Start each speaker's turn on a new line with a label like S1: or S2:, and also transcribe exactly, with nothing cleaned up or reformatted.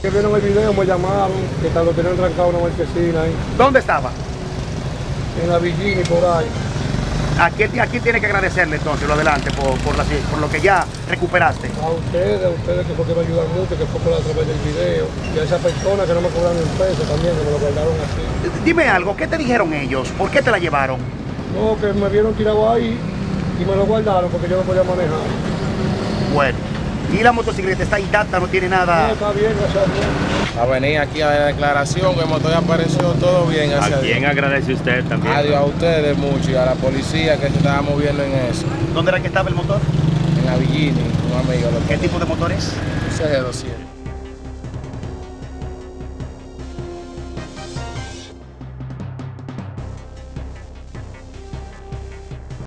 S1: Que vieron el video, me llamaron, que lo tenían trancado en una marquesina ahí,
S2: ¿Dónde estaba?
S1: en la Villini, por ahí.
S2: ¿A quién, a quién tiene que agradecerle entonces lo adelante por, por, la- por lo que ya recuperaste?
S1: A ustedes, a ustedes que fue que me ayudaron mucho, que fue por a través del video. Y a esa persona que no me cobraron un peso también, que me lo guardaron así.
S2: Dime algo, ¿qué te dijeron ellos? ¿Por qué te la llevaron?
S1: No, que me vieron tirado ahí y me lo guardaron porque yo no podía manejar.
S2: Bueno, y la motocicleta está intacta, no tiene
S1: No,
S2: nada.
S1: está bien, gracias a Dios.
S3: A venir aquí a la declaración, que el motor ya apareció todo bien,
S4: ¿A
S3: gracias a
S4: quién
S3: Dios.
S4: agradece usted también?
S3: Adiós a ustedes mucho y a la policía que se estaba moviendo en eso.
S2: ¿Dónde era que estaba el motor?
S3: En la Villini, un amigo.
S2: ¿Qué tipo de motor es?
S3: Un C G doscientos.